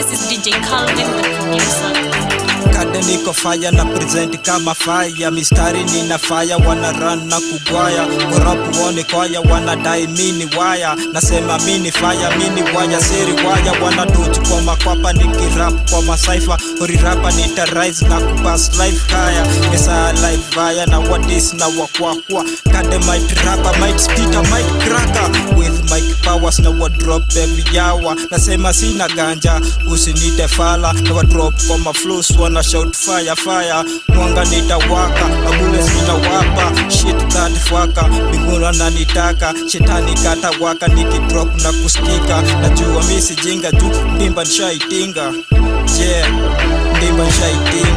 This is DJ Calvin, the producer. Kade niko fire na present kama fire. Mistari nina fire, wana run na kugwaya. Korap wone kwaya, wana die mini wire. Nasema mini fire, mini wire. Siri wire, wana doji kwa makwapa. Niki rap kwa masaifa. Ori rapa nita rise na kupass life kaya. Mesa life vaya na wadis na wakwakwa. Kade might rapper, might speaker, might cracker. With mic powers na wadrop every hour. Nasema sina ganja, usinite fala. Na wadrop kwa maflows, wana shout fire fire. Mwanga nitawaka, mabule zinawapa. Shit that fucker, mbinguni wananitaka. Shetani kata waka, nikidrop na kusikika. Najua misi jinga juu, ndimba nishaitinga. Yeah, ndimba nishaitinga.